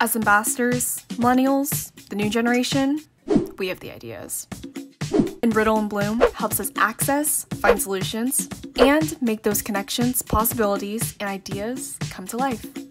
As ambassadors, millennials, the new generation, we have the ideas. And Riddle Bloom helps us access, find solutions, and make those connections, possibilities, and ideas come to life.